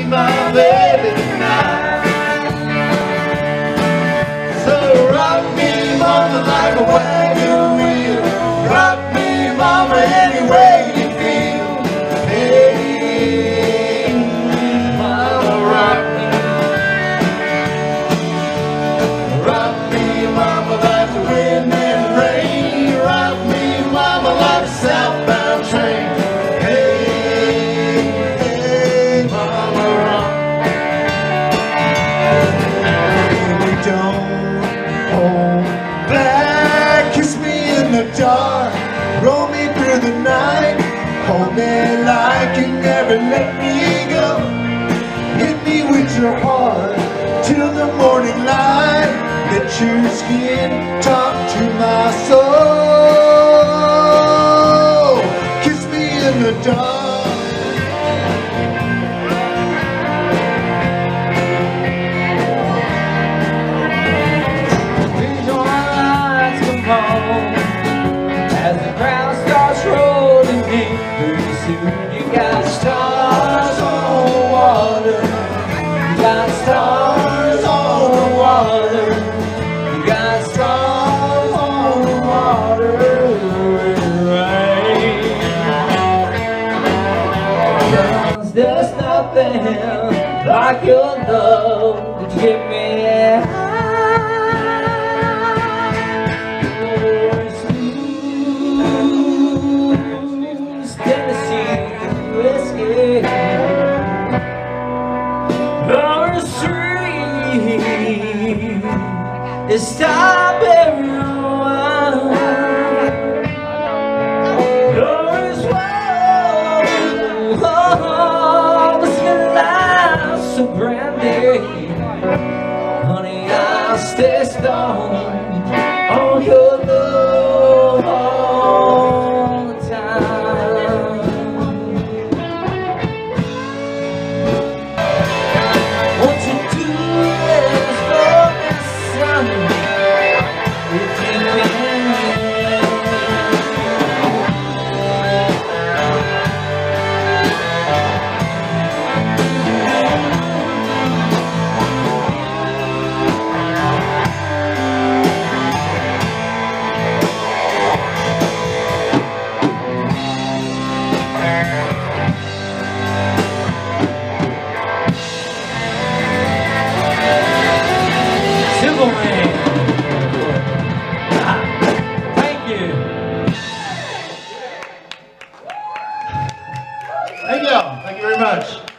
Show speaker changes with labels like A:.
A: my baby tonight. So rock me, mama, like a wagon wheel. Rock me, mama, any way you feel. Hey, mama, rock me. Rock me, mama, like the wind and rain. Rock me, mama, like a southbound train. Hey, mama, rock. Don't hold back. Kiss me in the dark. Roll me through the night. Hold me like you never let me go. Hit me with your heart till the morning light. Let your skin talk to my soul. Kiss me in the dark.
B: As the crowd starts rolling in, pretty soon you got stars on the water. You got stars on the water. You got stars on the water. Right. There's nothing like your love that you give me. It's strawberry wine. Yours the glass of brandy. Honey, I'll stay stoned on your love all the time. Won't you do this for me, son? Thank you.
A: Thank you very much.